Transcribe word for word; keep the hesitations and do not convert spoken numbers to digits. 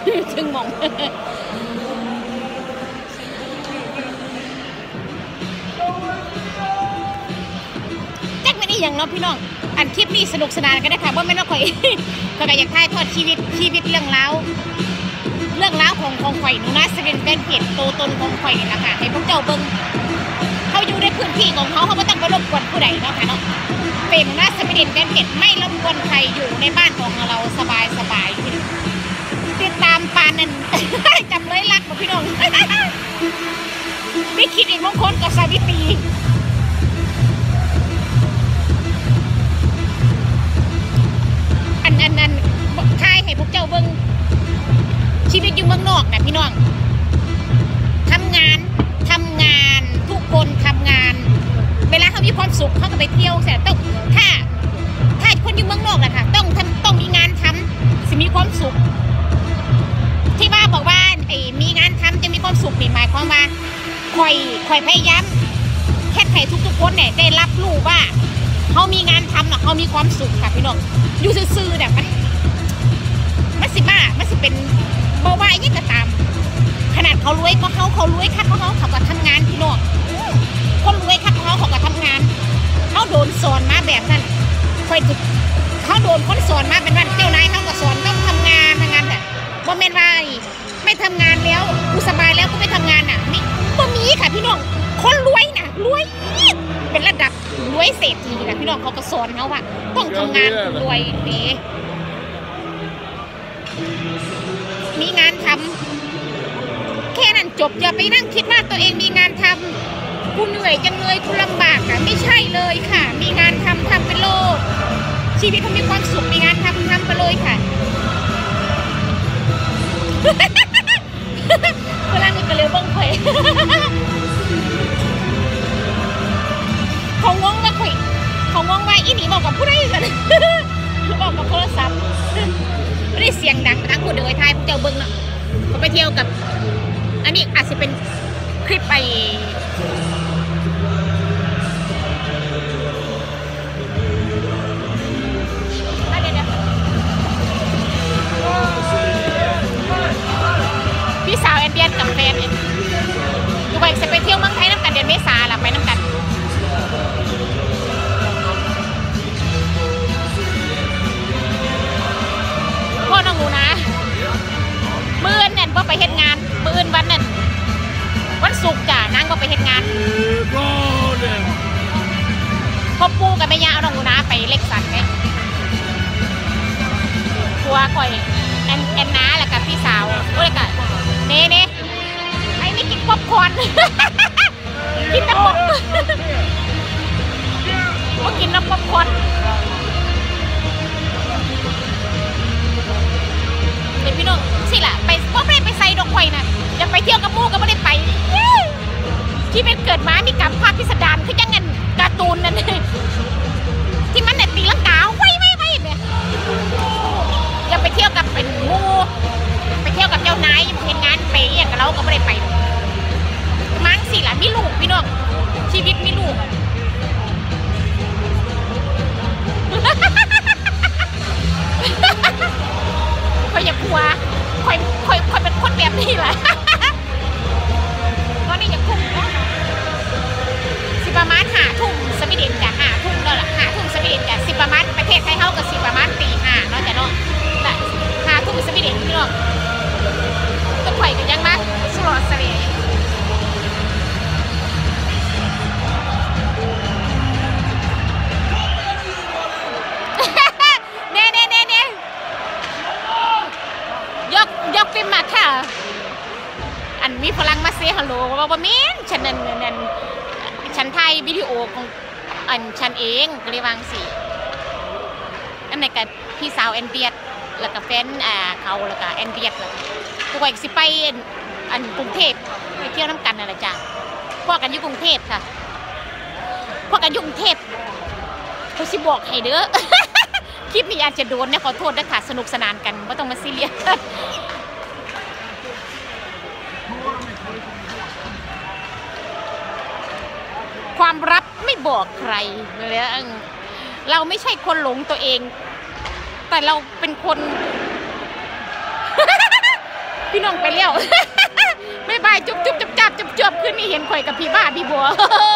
ถึงมองแจ็คไม่ได้ยังเนาะพี่น้องอันคลิปนี้สนุกสนานกันนะคะว่าไม่ต้องคอยก็อยากถ่ายทอดชีวิตชีวิตเรื่องราวเรื่องราวของของข่อยหนูนะเป็นเป็นเพจโตตนของข่อยนี่แหละค่ะให้พวกเจ้าเบิ้งเขาอยู่ในพื้นที่ของเขาเขาไม่ต้องไปรบกวนผู้ใดเนาะค่ะเนาะเป็นนะสปิริตเป็นเพจไม่รบกวนใครอยู่ในบ้านของเราสบายสบายติดตามปานนั่นจำเลยรักพี่น้องไม่คิดอีกมงคลกับสาวิตรีอันอันอันทายให้พวกเจ้าเบิ้งชีวิตอยู่เมืองนอกนะพี่น้องทำงานทำงานทุกคนทำงานเวลาเขามีความสุขเขาก็ไปเที่ยวแต่ต้องถ้าถ้าคนอยู่เมืองนอกนะคะต้องทำต้องมีงานทำสิมีความสุขที่ว่าบอกว่าไอ้มีงานทำจะมีความสุขนี่หมายความว่าคอยคอยพยายามแค่ให้ทุกๆคนเนี่ยได้รับรู้ว่าเขามีงานทำนะเขามีความสุขค่ะพี่น้องอยู่ซื่อๆเนี่ยมันมันสิบ้ามันสิเป็นเพราะว่าอย่างนี้ก็ตามขนาดเขารวยก็เขาเขารวยค่ะเขาเขาเขาก็ทำงานพี่น้องคนรวยค่ะเขาเขาก็ทำงานเขาโดนสอนมาแบบนั้นคอยถึงเขาโดนคนสอนมาเป็นว่าเจ้านายเขาก็สอนต้องทำงานทำงานแต่บ่แม่นว่าไม่ทำงานแล้วกูสบายแล้วกูไม่ทำงานน่ะนี่บ่มีค่ะพี่น้องคนรวยน่ะรวยเป็นระดับรวยเศรษฐีนะพี่น้องเขาก็สอนเขาว่าต้องทำงานรวยนี่มีงานทำแค่นั้นจบอย่าไปนั่งคิดว่าตัวเองมีงานทำกูเหนื่อยจังเลยกูลำบากอ่ะไม่ใช่เลยค่ะมีงานทำทำไปโลดชีวิตเขามีความสุขมีงานทำทำไปเลยค่ะเวลาเงินกระเลวบ้างเผยเขางงว่าคุยเขางงว่าอีนี่บอกกับผู้ใดกันบอกกับโทรศัพท์ไม่ได้เสียงดังทั้งคนเดือดไทยพวกเจ้าเบิ้งเนาะเขาไปเที่ยวกับอันนี้อาจจะเป็นคลิปไปพี่สาวแอนเดียนกับแฟนเนี่ยดูไปจะไปเที่ยวเมืองไทยน้ำกันเดือนเมษาหลับไปน้ำกันพ่อน้องหนูนะมื้อนั่นพ่อไปเฮ็ดงานมื้อวันนั่นวันศุกร์จ้ะนางก็ไปเฮ็ดงานพ่อปูกับแม่ย่าเอาน้องหนูนะไปเล็กสันไงทัวร์ก่อยแอนแอนน้าแหละกับพี่สาวก็เลยกับเน่เน่ไอ้นี่กินป๊อปคอร์นกินน้ำป๊อปก็กินน้ำป๊อปคอร์นเดี๋ยวพี่น้องสิล่ะไปก็ไม่ได้ไปใส่ดอกไข่นะอยากไปเที่ยวกับมู่ก็ไม่ได้ไปที่เป็นเกิดมามีกรรมภาคพิสดารคือยังเงินการ์ตูนนั่นที่มันเนี่ยตีลังกาไว้ไว้ไว้เนี่ยอยากไปเที่ยวกับเป็นมู่ไปเที่ยวกับเจ้านายเห็นงานไปอย่างกับเราก็ไม่ได้ไปมั้งสิล่ะมีลูกพี่น้องชีวิตมีลูกคอยอย่ากลัวคอยคอยคอยเป็นคนแบบนี้แหละตอนนี้อย่าคุ้มนะสิประมาณหาทุ่มสวีเดนจ้ะหาทุ่มแล้วล่ะหาทุ่มสวีเดนจ้ะสิประมาณประเทศไทยเท่ากับสิประมาณตีห้าเนาะจ้ะเนาะแต่หาทุ่มสวีเดนพี่น้องต้องไข่กันยังมากสุรสเลียเน่เน่เน่เน่ยกยกฟิล์มมาค่ะอันมีพลังมาเซฮัลโหลว่าว่ามินฉันนั่นนั่นฉันถ่ายวิดีโอของอันฉันเองก็เลยวางสิอันไหนกับพี่สาวแอนเดียดแล้วก็แฟนอ่าเขาแล้วก็แอนเดียดแล้วตัวอีกสิไปอันกรุงเทพไปเที่ยวน้ำกันอะไรจ้ะพวกกันอยู่กรุงเทพค่ะพวกกันอยู่กรุงเทพเขาสิบอกให้เด้อคลิปนี้อาจจะโดนเนี่ยขอโทษนะค่ะสนุกสนานกันไม่ต้องมาซีเรียสความลับไม่บอกใครเลยเราไม่ใช่คนหลงตัวเองแต่เราเป็นคนพี่น้องไปแล้ว บ๊ายบายจุ๊บจุ๊บจับจับจับจับขึ้นนี่เห็นข่อยกับพี่บ้าพี่บัว